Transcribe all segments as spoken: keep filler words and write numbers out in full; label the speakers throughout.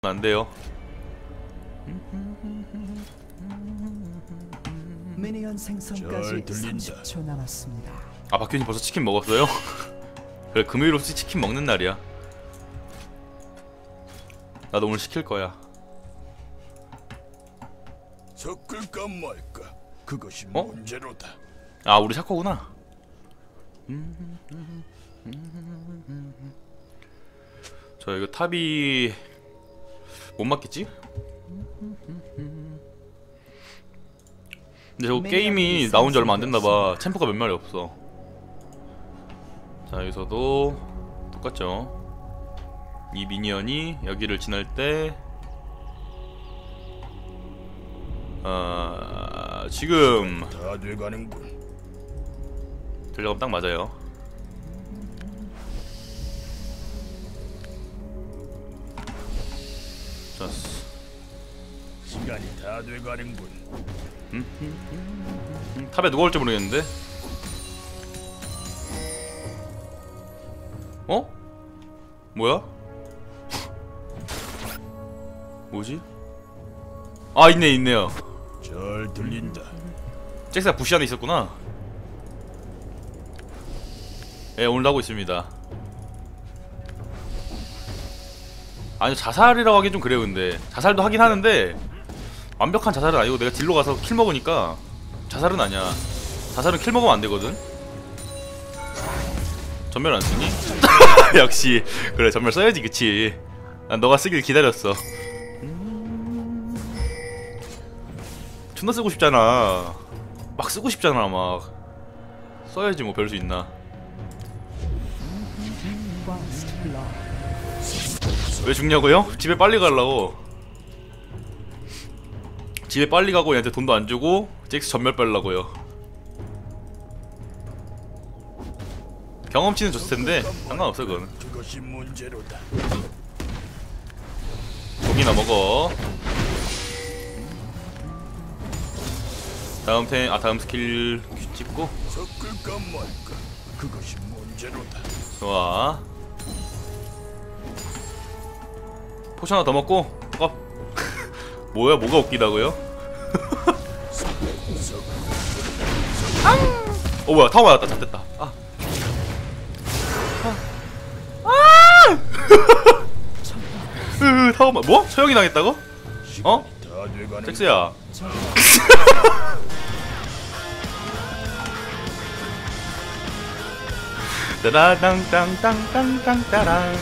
Speaker 1: 안 돼요.
Speaker 2: 미니언 생성까지 삼십 초 남았습니다.
Speaker 1: 아, 박균이 벌써 치킨 먹었어요? 그래, 금요일 혹시 치킨 먹는 날이야. 나도 오늘 시킬 거야.
Speaker 3: 섞을까 말까 그것이
Speaker 1: 어?
Speaker 3: 문제로다.
Speaker 1: 아, 우리 샤코구나. 저 이거 탑이 못 맞겠지? 근데 저거 게임이 나온 지 얼마 안 됐나봐. 챔프가 몇 마리 없어. 자, 여기서도 똑같죠. 이 미니언이 여기를 지날 때 아, 지금
Speaker 3: 다 돼가는군.
Speaker 1: 들려가면 딱 맞아요. 자,
Speaker 3: 시간이 다 돼가는군.
Speaker 1: 음, 탑에 누가 올지 모르겠는데. 어? 뭐야? 뭐지? 아, 있네, 있네요.
Speaker 3: 잘 들린다.
Speaker 1: 잭스가 부시 안에 있었구나. 예, 오늘도 하고 있습니다. 아니, 자살이라고 하긴 좀 그래요. 근데 자살도 하긴 하는데 완벽한 자살은 아니고, 내가 딜로 가서 킬 먹으니까 자살은 아니야. 자살은 킬 먹으면 안 되거든. 전멸 안 쓰니? 역시 그래, 전멸 써야지. 그치? 난 너가 쓰길 기다렸어. 존나 쓰고 싶잖아. 막 쓰고 싶잖아. 막 써야지 뭐. 별 수 있나. 왜 죽냐고요? 집에 빨리 가려고. 집에 빨리 가고 얘한테 돈도 안 주고 잭스 전멸 빼려고요. 경험치는 좋을 텐데 상관없어 그거는.
Speaker 3: 그것이 문제로다.
Speaker 1: 고기나 먹어. 다음 템, 아 다음 스킬 찍고.
Speaker 3: 섞을까 말까 그것이 문제로다.
Speaker 1: 좋아. 포션 하나 더 먹고. 어. 뭐야, 뭐가 웃기다고요? 어, 뭐야, 타워 맞았다. 잡됐다. 아. 아! 으, 타워 맞, 뭐? 처형이 당했다고? 어?
Speaker 3: 다 돼가는.
Speaker 1: 잭스야. 따라당땅땅땅땅따랑.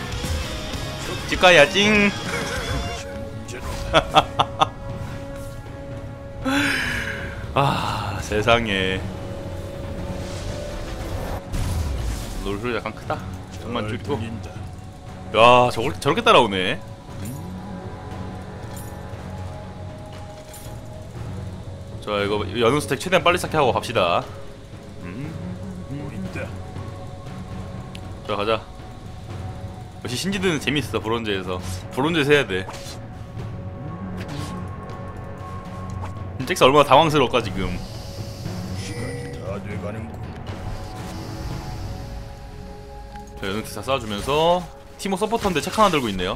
Speaker 1: 집가야 찡. 아, 세상에. 롤 약간 크다. 정말 죽고. 야, 저걸 저렇게 따라오네. 자, 이거 연운 스택 최대한 빨리 쌓게 하고 갑시다. 음. 자, 가자. 역시 신지드는 재밌어. 브론즈에서 브론즈에서 해야 돼. 잭스 얼마나 당황스러울까 지금.
Speaker 3: 시간이 다 돼가는군.
Speaker 1: 자, 연운트 다 쏴주면서 티모 서포터인데 책 하나 들고 있네요.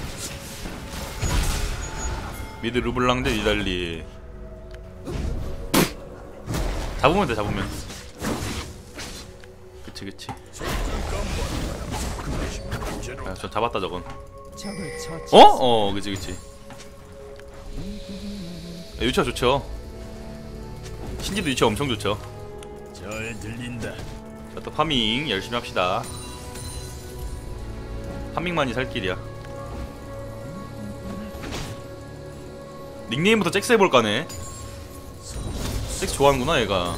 Speaker 1: 미드 르블랑 대 니달리. 잡으면 돼, 잡으면. 그치, 그치. 야, 저 잡았다 저건. 어? 어, 그치, 그치. 야, 유치가 좋죠. 신지도 유치가 엄청 좋죠.
Speaker 3: 잘 들린다.
Speaker 1: 자, 또 파밍 열심히 합시다. 파밍만이 살 길이야. 닉네임부터 잭스 해볼까네. 잭스 좋아하는구나 얘가.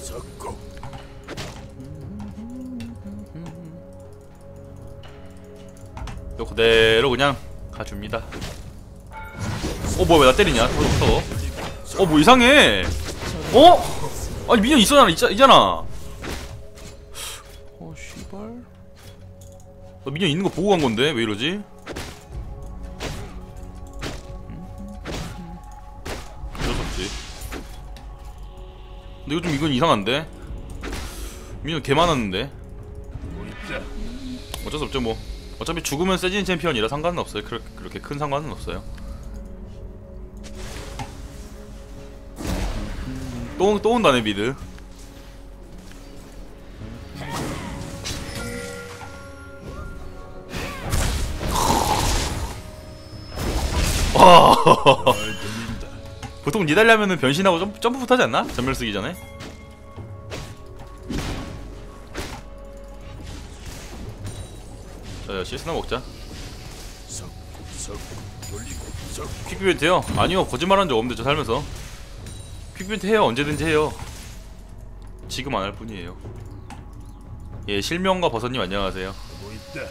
Speaker 1: 요 그대로 그냥 가줍니다. 어, 뭐야, 왜 나 때리냐? 벌써부터. 어, 뭐 이상해. 어? 아니, 미니언 있어잖아. 있자, 있잖아. 어, 씨발. 나 미니언 있는 거 보고 간 건데 왜 이러지? 어쩔 수 없지. 근데 이거 좀, 이건 이상한데? 미니언 개 많았는데. 어쩔 수 없죠 뭐. 어차피 죽으면 세지는 챔피언이라 상관은 없어요. 그렇게, 그렇게 큰 상관은 없어요. 또, 또 온다네 미드. 와.
Speaker 3: 잘 들린다.
Speaker 1: 보통 니달리하면은 변신하고 점프, 점프부터 하지 않나? 전멸 쓰기 전에. 자, 씨에스나 먹자.
Speaker 3: 석, 석, 돌리고 석.
Speaker 1: 퀵비벤트 해요? 아니요, 거짓말한 적 없는데 저 살면서. 퀵비벤트 해요, 언제든지 해요. 지금 안 할 뿐이에요. 예, 실명과 버섯님 안녕하세요.
Speaker 3: 하고 있다.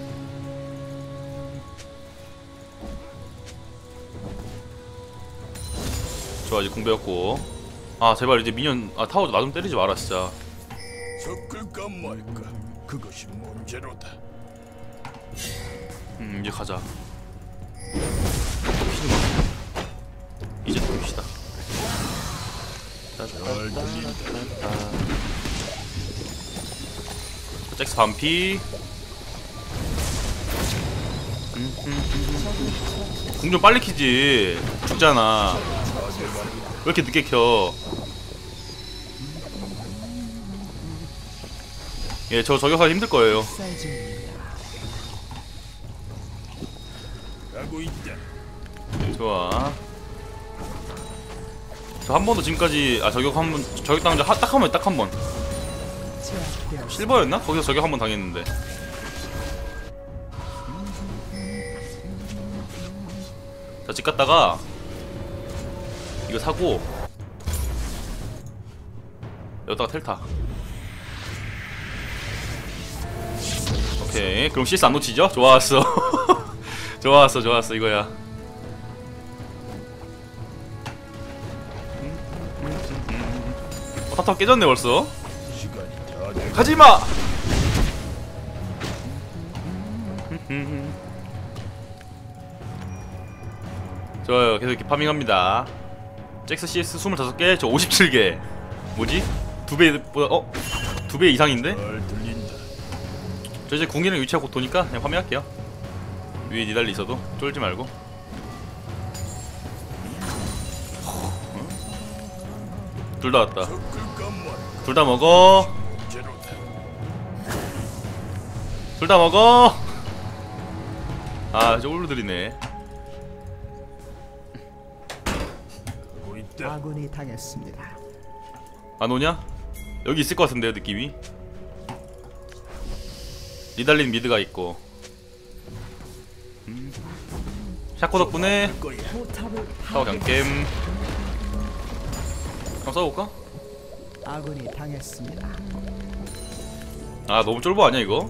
Speaker 1: 좋아, 이제 공배였고. 아 제발 이제 미니언, 아 타워 나 좀 때리지 마라 진짜.
Speaker 3: 섞을까 말까. 그것이 문제로다.
Speaker 1: 음 이제 가자. 이제 돕시다.
Speaker 3: 잘 들린다.
Speaker 1: 잭스 반피. 궁 좀 빨리 키지. 죽잖아. 왜 이렇게 늦게 켜? 예, 저 저격하기 힘들 거예요.
Speaker 3: 가고 있다.
Speaker 1: 좋아. 저 한 번도 지금까지 아 저격 한 번, 저격 당한 적 딱 한 번, 딱 한 번. 실버였나? 거기서 저격 한 번 당했는데. 자, 집 갔다가 이거 사고 여기다가 텔타. 오케이, 그럼 씨에스 안 놓치죠? 좋았어. 좋았어, 좋았어, 이거야. 어, 탑탑 깨졌네 벌써.
Speaker 3: 시간이 다 돼.
Speaker 1: 가지마! 좋아요, 계속 이렇게 파밍합니다. 잭스 씨에스 스물다섯 개, 저 오십칠 개. 뭐지? 두 배보다, 어? 두 배 이상인데?
Speaker 3: 잘 들린다.
Speaker 1: 저 이제 궁기랑 위치하고 도니까 그냥 파밍할게요. 위에 니달리 있어도 쫄지 말고. 둘 다 왔다.
Speaker 3: 섞을까 말까.
Speaker 1: 둘 다 먹어.
Speaker 3: 문제로다.
Speaker 1: 둘 다 먹어. 아, 저 올루들이네.
Speaker 3: 하고 있다.
Speaker 2: 아군이 당했습니다.
Speaker 1: 안 오냐? 여기 있을 것 같은데요, 느낌이. 니달린 미드가 있고. 음. 샤코 덕분에
Speaker 3: 거야.
Speaker 2: 포탑을
Speaker 1: 타워 경겜. 한번 써볼까?
Speaker 2: 아군이 당했습니다.
Speaker 1: 아, 너무 쫄보 아니야 이거?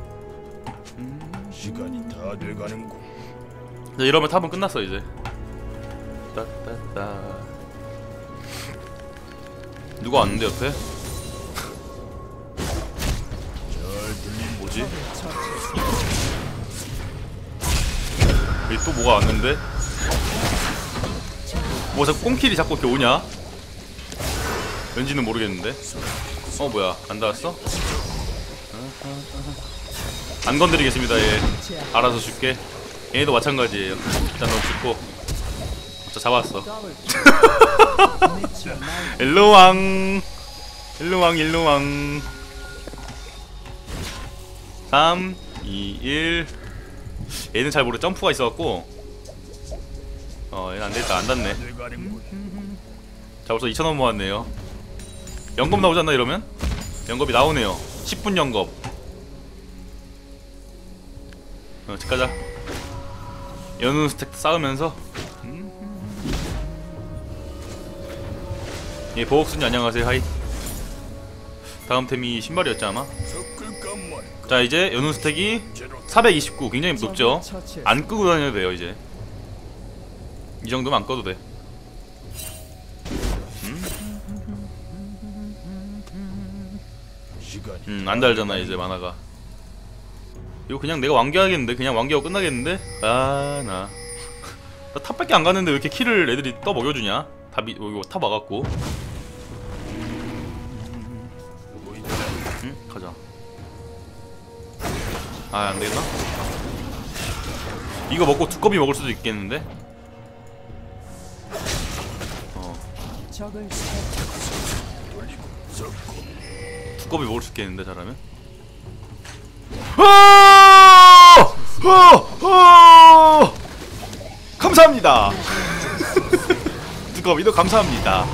Speaker 3: 시간이 다 돼가는군.
Speaker 1: 네, 이러면 탑은 끝났어 이제. 따따따. 누가 왔는데 옆에?
Speaker 3: 잘 들린다.
Speaker 1: 뭐지? 여기 또 뭐가 왔는데? 뭐 자꾸 꽁킬이 자꾸 이렇게 오냐? 왠지는 모르겠는데. 어 뭐야, 안 닿았어? 안 건드리겠습니다. 얘 알아서 줄게. 얘도 마찬가지예요. 일단 넌 죽고. 자, 잡았어. 일로왕 일로왕 일로왕. 삼 이 일. 얘는 잘 모르. 점프가 있어갖고 어 얘는 안되겠다. 안 닿네.
Speaker 3: 돼가는군.
Speaker 1: 자, 벌써 이천 원 모았네요. 연금 나오잖아 이러면. 연금이 나오네요. 십 분 연금. 어, 집 가자. 연운 스택 쌓으면서. 예, 보옥순이 안녕하세요. 하이. 다음 템이 신발이었지 아마.
Speaker 3: 섞을까 말까.
Speaker 1: 자, 이제 연운 스택이
Speaker 3: 문제로다.
Speaker 1: 사백이십구. 굉장히 높죠. 안 끄고 다녀도 돼요 이제. 이 정도면 안 꺼도 돼.
Speaker 3: 시간이
Speaker 1: 음, 안 달잖아 이제 만화가. 이거 그냥 내가 완개하겠는데? 그냥 완개하고 끝나겠는데? 아, 나. 나 탑밖에 안 갔는데 왜 이렇게 킬을 애들이 떠 먹여주냐? 답이, 이거 탑 와갖고.
Speaker 3: 하고 있다.
Speaker 1: 응? 가자. 아, 안 되겠나? 이거 먹고 두꺼비 먹을 수도 있겠는데? 어
Speaker 2: 적을
Speaker 3: 돌리고 섞고
Speaker 1: 두꺼비 먹을 수 있겠는데 잘하면? 아! 아! 아! 감사합니다. 두꺼비도 감사합니다.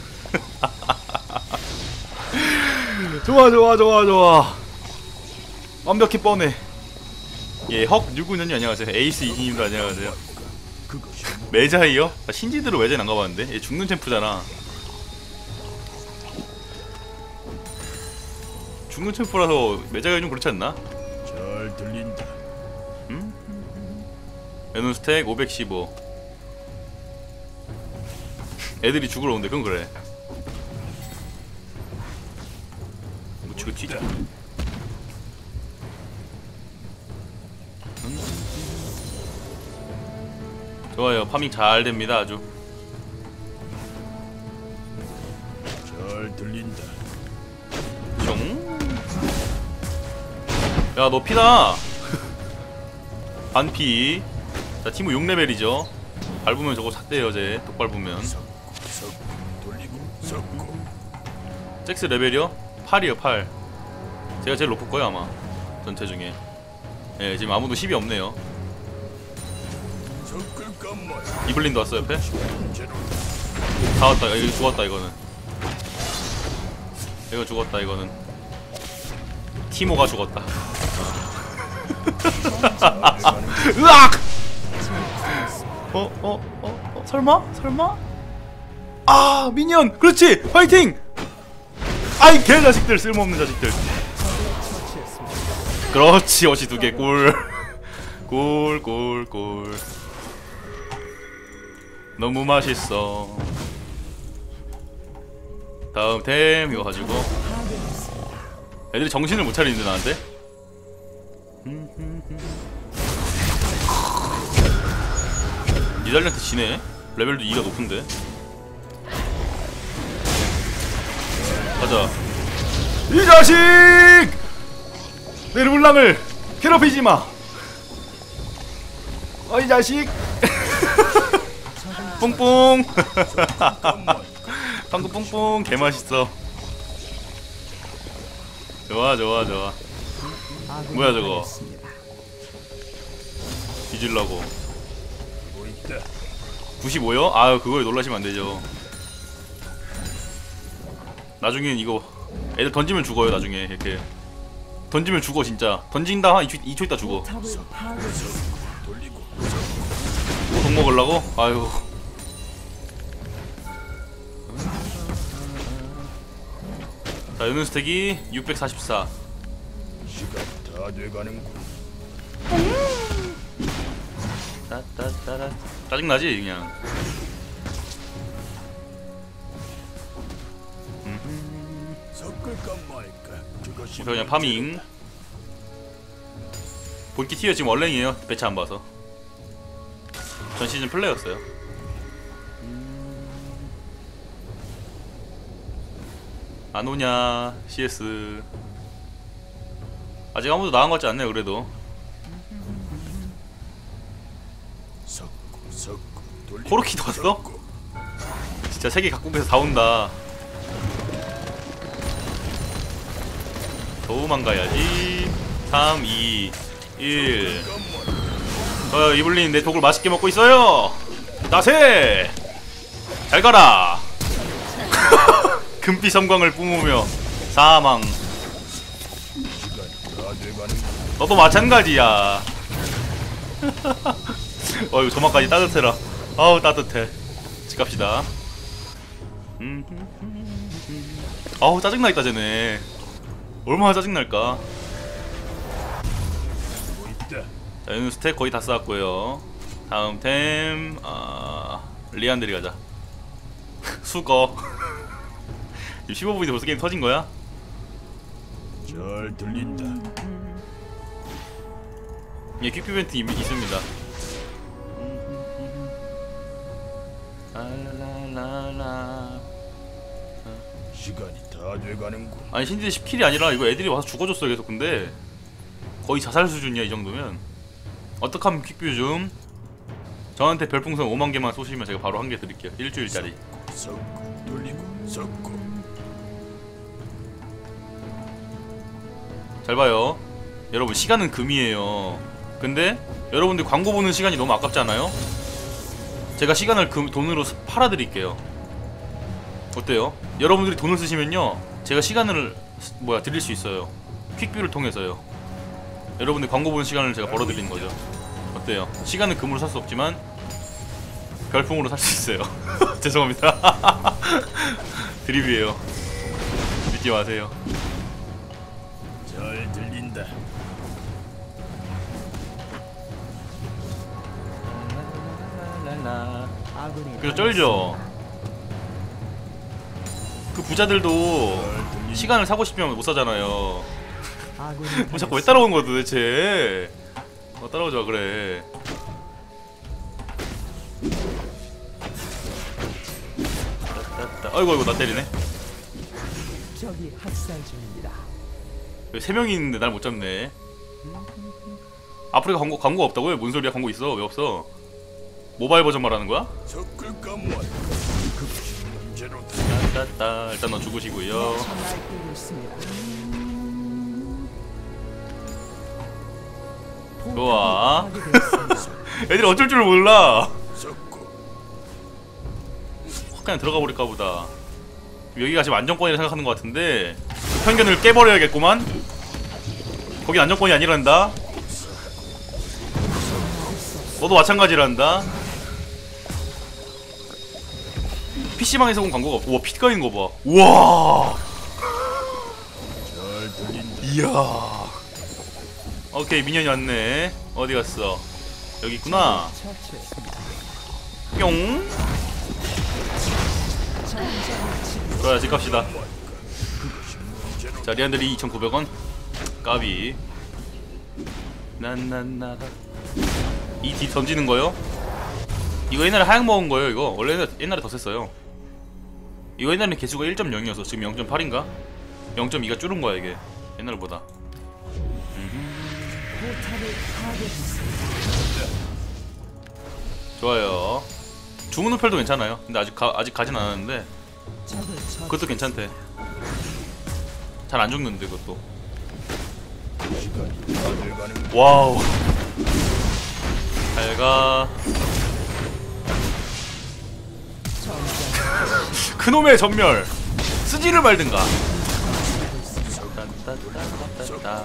Speaker 1: 좋아 좋아 좋아 좋아. 완벽히 뻔해. 예, 헉 육구년님 안녕하세요. 에이스 이진님도 안녕하세요.
Speaker 3: 그것이
Speaker 1: 매자이요? 아, 신지드로 매자는 안 가봤는데? 얘 죽는 챔프잖아. 죽는 챔프라서 매자가 좀 그렇지 않나?
Speaker 3: 잘 들린다.
Speaker 1: 에논 스택 오백십오. 애들이 죽으러 온대. 그건 그래. 묻히고 튀자. 좋아요. 파밍 잘 됩니다. 아주.
Speaker 3: 잘 들린다.
Speaker 1: 숑. 야, 너 피다. 반피. 자, 티모 육 레벨이죠. 밟으면 저거 삭대요, 쟤. 똑 밟으면.
Speaker 3: 섞고 섞고 돌리고 섞고
Speaker 1: 잭스 레벨이요? 팔이요, 팔. 제가 제일 높을 거예요, 아마. 전체 중에. 예, 지금 아무도 십이 없네요.
Speaker 3: 섞을까 말까.
Speaker 1: 이블린도 왔어, 옆에?
Speaker 3: 제로
Speaker 1: 다 왔다. 이거 죽었다, 이거는. 이거 죽었다, 이거는. 티모가 죽었다. 으악! 어, 어, 어, 어, 설마? 설마? 아, 미니언! 그렇지! 파이팅! 아이, 개자식들! 쓸모없는 자식들. 그렇지, 어시 두 개, 꿀. 꿀, 꿀, 꿀. 너무 맛있어. 다음 템 이거 가지고. 애들이 정신을 못 차리는데 나한테? 니달리한테 지네? 레벨도 이가 높은데? 가자. 이 자식! 내 르블랑을 괴롭히지마! 어, 이 자식! 뿡뿡! 방금 뿡뿡 개맛있어. 좋아 좋아 좋아. 뭐야 저거? 뒤질라고.
Speaker 3: 뭐 있다.
Speaker 1: 구십오요? 아유 그거에 놀라시면 안되죠. 나중엔 이거 애들 던지면 죽어요. 나중에 이렇게 던지면 죽어 진짜. 던진다 한 이 초 있다 죽어.
Speaker 3: 돌리고
Speaker 1: 또 돈 먹으려고? 아유. 자, 연운 스택이 육백사십사.
Speaker 3: 시간 다 돼가는군.
Speaker 1: 따따따라. 짜증나지 그냥.
Speaker 3: 섞을까 말까. 그것이
Speaker 1: 그래서 그냥 파밍. 볼키 티어 지금 얼랭이에요. 배치 안 봐서. 전 시즌 플레이였어요. 안 오냐 씨에스. 아직 아무도 나간 것 같지 않네요. 그래도
Speaker 3: 섞고 섞고 돌리고
Speaker 1: 코르키도 왔어?
Speaker 3: 섞고.
Speaker 1: 진짜 세계 각국에서 다 온다. 도망가야지. 삼, 이, 일. 어, 이블린 내 독을 맛있게 먹고 있어요. 나세. 잘 가라. 금빛 섬광을 뿜으며 사망.
Speaker 3: 시간 다 돼가는군.
Speaker 1: 너도 마찬가지야. 어 이거 저만까지 따뜻해라. 아우 따뜻해. 집 갑시다. 아우 짜증나겠다 쟤네. 얼마나 짜증날까.
Speaker 3: 뭐 있다.
Speaker 1: 자 연우 스택 거의 다 쌓았고요. 다음 템 아... 리안드리 가자. 수거. 십오 분인데 벌써 게임 터진거야?
Speaker 3: 잘 들린다.
Speaker 1: 예, 퀵 이벤트 이미 있습니다. 알라라라.
Speaker 3: 시간이 다 돼가는군.
Speaker 1: 아니 신지 십 킬이 아니라 이거 애들이 와서 죽어줬어 계속. 근데 거의 자살 수준이야 이 정도면. 어떻게 하면 퀵뷰 좀. 저한테 별풍선 오만 개만 쏘시면 제가 바로 한 개 드릴게요. 일주일짜리.
Speaker 3: 섞고 돌리고 섞고.
Speaker 1: 잘 봐요. 여러분 시간은 금이에요. 근데 여러분들 광고 보는 시간이 너무 아깝지 않아요? 제가 시간을 금, 돈으로 팔아드릴게요. 어때요? 여러분들이 돈을 쓰시면요 제가 시간을 뭐야 드릴 수 있어요. 퀵뷰를 통해서요. 여러분들 광고 보는 시간을 제가 벌어드리는 거죠. 어때요? 시간은 금으로 살 수 없지만 별풍으로 살 수 있어요. 죄송합니다. 드립이에요. 믿지 마세요.
Speaker 3: 잘 들린다.
Speaker 2: 아군이
Speaker 1: 그래서 쩔죠. 그 부자들도 시간을 사고 싶으면 못 사잖아요.
Speaker 2: 아군이
Speaker 1: 뭐 자꾸 왜 따라오는 거야 도대체? 어, 따라오지 마 그래. 따따따. 아이고 아이고 나 때리네.
Speaker 2: 적이 학살 중입니다.
Speaker 1: 왜 세 명이 있는데 날 못 잡네. 아프리카 광고 광고 없다고요? 뭔 소리야? 광고 있어. 왜 없어? 모바일 버전 말하는 거야?
Speaker 3: 섞을까 말까. 그것이 문제로.
Speaker 1: 따따따. 일단 너 죽으시고요.
Speaker 2: 날뛰고 있습니다.
Speaker 1: 좋아.
Speaker 2: 포탑이 파괴되었습니다.
Speaker 1: 애들이 어쩔 줄 몰라.
Speaker 3: 섞고.
Speaker 1: 확 그냥 들어가 버릴까 보다. 여기가 지금 안정권이라 생각하는 것 같은데 편견을 깨버려야겠구만. 거긴 안정권이 아니란다. 너도 마찬가지란다. 피씨방에서 온 광고가 없. 우와 피 까인 거 봐. 우와.
Speaker 3: 잘 들린다.
Speaker 1: 이야. 오케이 미니언이 왔네. 어디 갔어? 여기 있구나.
Speaker 2: 처치했습니다.
Speaker 1: 뿅. 좋아 집 갑시다. 자 리안들이 이천구백 원. 까비. 난난나. 이 뒤 던지는 거요? 이거 옛날에 하향 먹은 거예요. 이거 원래 옛날에, 옛날에 더 셌어요. 이거 옛날에 개수가 일 점 영이어서 지금 영 점 팔인가? 영 점 이가 줄은 거야 이게 옛날보다.
Speaker 2: 포탑을 파괴했습니다.
Speaker 1: 좋아요. 주문 우펠도 괜찮아요. 근데 아직 가, 아직 가진 않았는데
Speaker 2: 적을 처치.
Speaker 1: 그것도 괜찮대. 잘 안 죽는데 그것도.
Speaker 3: 시간이 다 돼가는 군.
Speaker 1: 와우. 잘가. 그놈의 전멸. 쓰지를 말든가. 따따따따따따.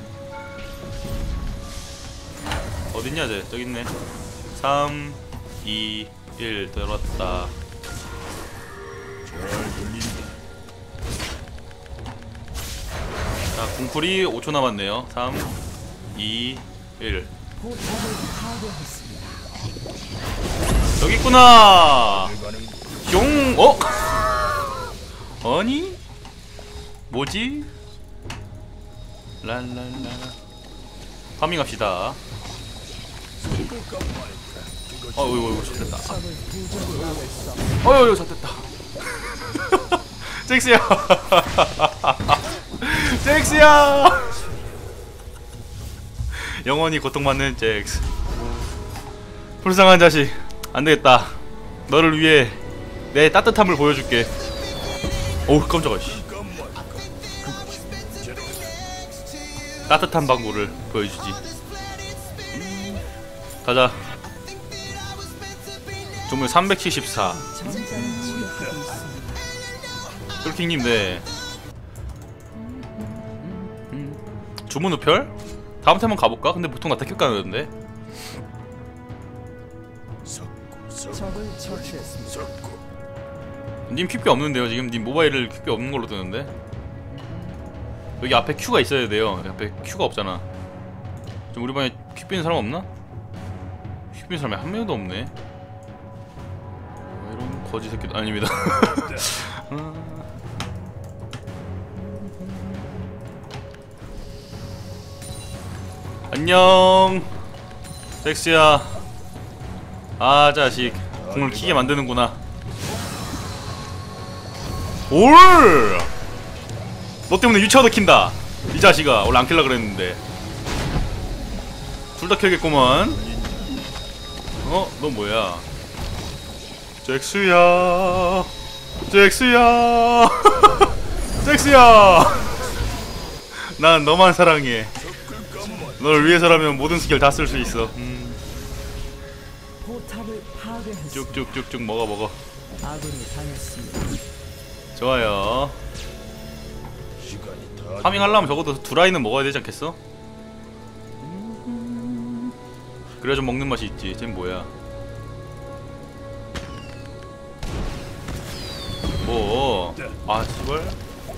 Speaker 1: 어딨냐 쟤? 저기 있네. 삼, 이, 일 들어왔다.
Speaker 3: 잘 들린다.
Speaker 1: 자 궁풀이 오 초 남았네요. 삼, 이, 일.
Speaker 2: 포탑을 파괴했습니다.
Speaker 1: 여기 있구나.
Speaker 3: 돼가는 군.
Speaker 1: 용. 어? 아니? 뭐지? 랄랄라. 파밍합시다.
Speaker 3: 섞을까 말까. 그것이
Speaker 1: 어이구 이거 좋됐다.
Speaker 2: 적을 부정하고 있어.
Speaker 1: 어이구 좋됐다. 잭스야. 잭스야. 영원히 고통받는 잭스. 불쌍한 자식. 안되겠다. 너를 위해 내 따뜻함을 보여줄게. 어우 깜짝아 씨.
Speaker 3: 섞을까 말까. 그것이 문제로.
Speaker 1: 따뜻한 방구를 보여주지. 가자. 종물 삼백칠십사.
Speaker 2: 전장을 침입하고 있습니다.
Speaker 1: 똘킹님 네. 주문 우별? 다음 템 한번 가볼까? 근데 보통 나 택큐 가는데.
Speaker 3: 섞고 섞고
Speaker 2: 적을 처치했습니다.
Speaker 3: 섞고.
Speaker 1: 님 퀵뷰 없는데요 지금. 님 모바일을 퀵뷰 없는 걸로 뜨는데. 여기 앞에 큐가 있어야 돼요. 여기 앞에 큐가 없잖아. 좀 우리 반에 퀵뷰 있는 사람 없나? 퀵뷰 있는 사람이 한 명도 없네. 어, 이런 거지 새끼도 아닙니다. 안녕 잭스야. 아 자식 공을 키게 만드는구나. 올! 너 때문에 유치원도 킨다 이 자식아. 원래 안 킬라 그랬는데. 둘 다 켜야겠구만. 어? 너 뭐야? 잭스야 잭스야 잭스야 난 너만 사랑해. 널 위해서라면 모든 스킬 다 쓸 수 있어. 음.
Speaker 2: 포탑을 파괴했습니다.
Speaker 1: 쭉쭉쭉쭉 먹어 먹어.
Speaker 2: 아군이 당했습니다.
Speaker 1: 좋아요.
Speaker 3: 시간이 다
Speaker 1: 파밍하려면 적어도 두 라인은 먹어야 되지 않겠어? 그래야 좀 먹는 맛이 있지. 쟨 뭐야? 뭐? 아 씨발.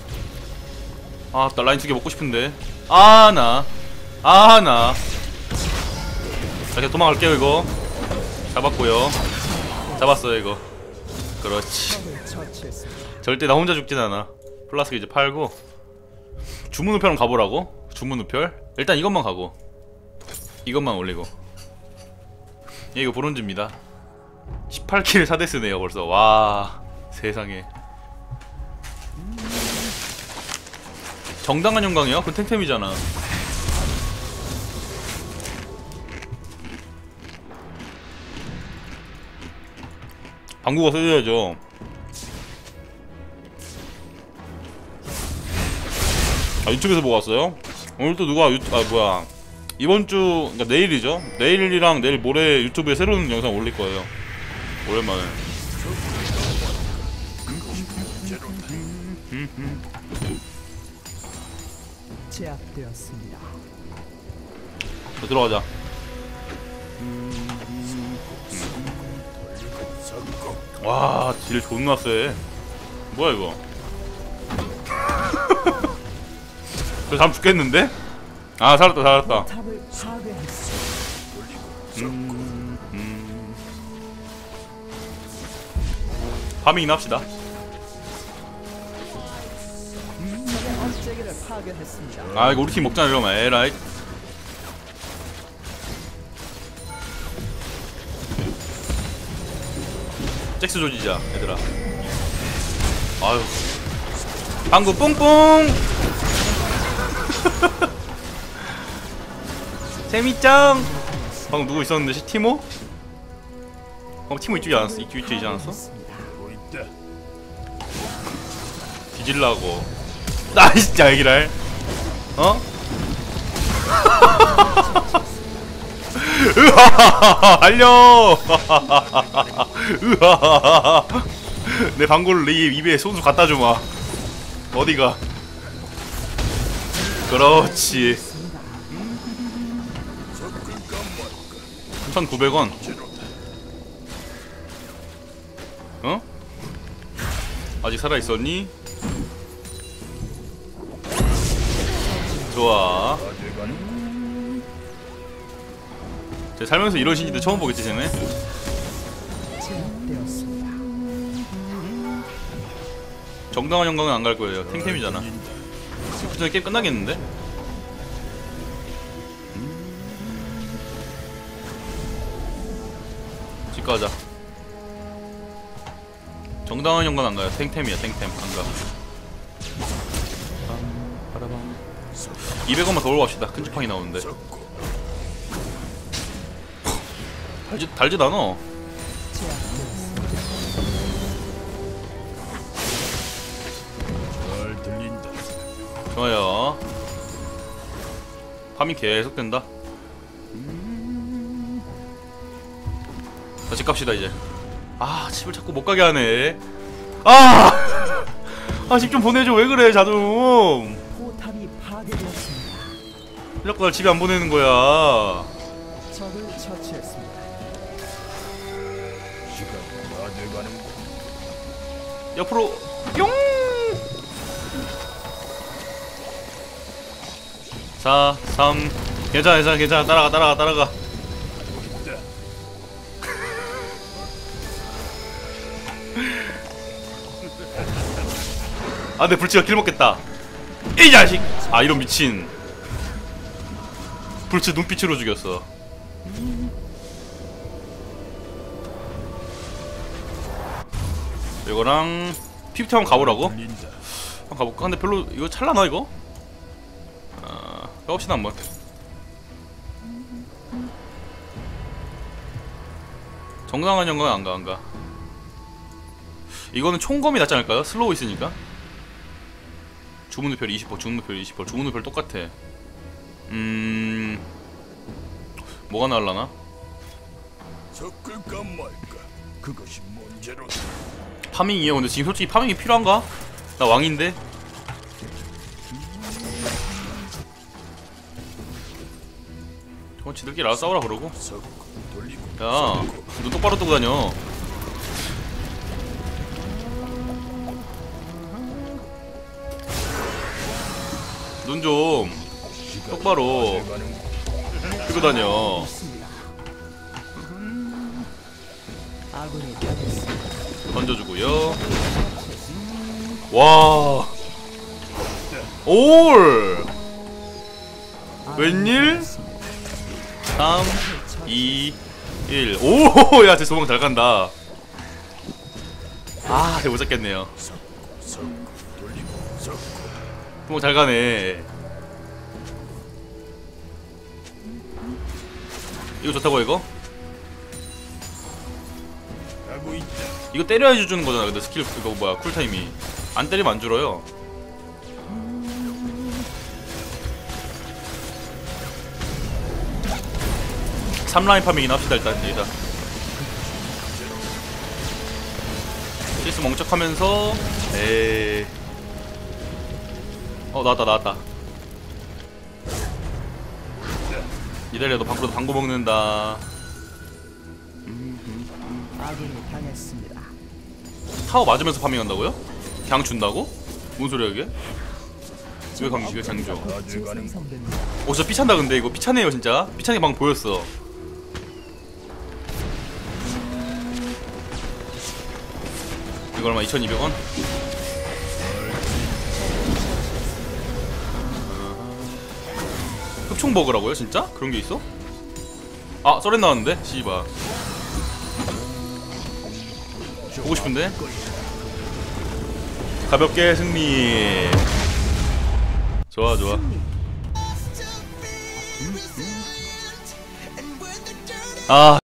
Speaker 1: 아, 나 라인 두 개 먹고 싶은데. 아 나. 아 나. 자, 그냥 도망갈게요 이거. 잡았고요. 잡았어요 이거. 그렇지.
Speaker 2: 적을 처치했습니다.
Speaker 1: 절대 나 혼자 죽진 않아. 플라스크 이제 팔고 주문 우편으로 가보라고? 주문 우편? 일단 이것만 가고 이것만 올리고. 예, 이거 브론즈입니다. 십팔 킬 사 데스네요 벌써. 와 세상에. 정당한 영광이요? 그건 탱템이잖아. 방구가 써줘야죠. 아, 유튜브에서 보고 왔어요? 오늘 또 누가 유, 아 뭐야 이번주 그러니까 내일이죠? 내일이랑 내일 모레 유튜브에 새로운 영상 올릴 거예요. 오랜만에.
Speaker 2: 제압되었습니다.
Speaker 1: 자, 들어가자. 와, 질 존나 세. 뭐야 이거? 저 잠 죽겠는데? 아, 살았다 살았다.
Speaker 2: 포탑을 파괴했습니다.
Speaker 1: 음, 음. 파밍이나 합시다.
Speaker 2: 적의 업체계를 파괴했습니다.
Speaker 1: 아, 이거 우리 팀 먹잖아 이러면. 에라이. 잭스 조지자 얘들아. 아유, 방구 뿡뿡. 재밌짱. 방금 누구 있었는데? 시 티모? 방금 티모 이쪽이 않았어? 이쪽 이쪽이지 않았어?
Speaker 3: 보고 있다.
Speaker 1: 뒤질라고. 나 진짜 얘기를. 어? 으하하하 알려. 으하하하. 내 방구를 내 입에 소주 갖다 주마. 어디가? 그렇지. 천구백 원. 어? 아직 살아있었니? 좋아. 제 살면서 이런 신기도 처음 보겠지 쟤네?
Speaker 2: 제압되었습니다.
Speaker 1: 정당한 영광은 안 갈 거예요. 탱템이잖아. 그 전에 게임 끝나겠는데? 집 가자. 정당한 영광 안 가요. 탱템이야 탱템. 안 가. 이백 원만 더 올라갑시다. 큰 지팡이 나오는데. 달지, 달지도 않아.
Speaker 2: 제압되었습니다.
Speaker 3: 잘 들린다.
Speaker 1: 좋아요. 파밍 계속 된다. 자, 집 갑시다 이제. 아, 집을 자꾸 못 가게 하네. 아! 아, 집 좀 보내줘. 왜 그래, 자동.
Speaker 2: 포탑이 파괴되었습니다.
Speaker 1: 자꾸 날 집에 안 보내는 거야.
Speaker 2: 적을 처치했습니다.
Speaker 3: 시간이 다 돼가는 거.
Speaker 1: 옆으로 뿅. 사, 삼. 괜찮아, 괜찮아, 괜찮아. 따라가, 따라가, 따라가.
Speaker 3: 있다.
Speaker 1: 아, 내 불치가 킬 먹겠다. 이 자식. 아, 이런 미친. 불치 눈빛으로 죽였어. 이거랑 피프티 한번 가보라고?
Speaker 3: 들린다.
Speaker 1: 한번 가볼까? 근데 별로 이거 찰라나 이거? 아, 가봅시다 한번. 정당한 영광 안가 안가. 이거는 총검이 낫지 않을까요? 슬로우 있으니까. 주문의 별 이십 퍼센트, 주문의 별 이십 퍼센트, 주문의 별 똑같아. 음... 뭐가 나올라나?
Speaker 3: 섞을까 말까. 그것이 문제로.
Speaker 1: 파밍이에요. 근데 지금 솔직히 파밍이 필요한가? 나 왕인데? 저건 지들끼리 알아서 싸우라 그러고.
Speaker 3: 섞고 돌리고.
Speaker 1: 야, 눈 똑바로 뜨고 다녀. 눈 좀
Speaker 3: 시간이
Speaker 1: 똑바로
Speaker 3: 다 돼가는군.
Speaker 1: 뜨고 다녀.
Speaker 2: 있습니다. 아군이 당했습니다.
Speaker 1: 던져주고요. 와, 올. 웬일? 삼, 이, 일. 오, 야, 쟤 도망 잘 간다. 아, 쟤 못 잡겠네요.
Speaker 3: 섞고 돌리고 섞고.
Speaker 1: 도망 잘 가네. 이거 좋다고 이거?
Speaker 3: 하고 있다.
Speaker 1: 이거 때려야 주는 거잖아. 근데 스킬 그거 뭐야 쿨타임이 안 때리면 안 줄어요. 삼 라인 파밍이나 합시다 일단. 일단 실수 멍청하면서 에이. 어 나왔다 나왔다. 이달리야 너 밖으로 방구 먹는다.
Speaker 2: 아군이 당했습니다.
Speaker 1: 타워 맞으면서 파밍한다고요? 그냥 준다고? 뭔 소리야 이게? 왜 강, 왜 그냥 줘?
Speaker 2: 재생성됩니다.
Speaker 1: 어 진짜 삐찬다. 근데 이거 삐차네요 진짜. 삐찬게 방금 보였어. 이거 얼마? 이천이백 원? 흡총 버그라고요 진짜? 그런 게 있어? 아 썰렌 나왔는데? 씨발 보고 싶은데? 가볍게 승리. 좋아 좋아. 아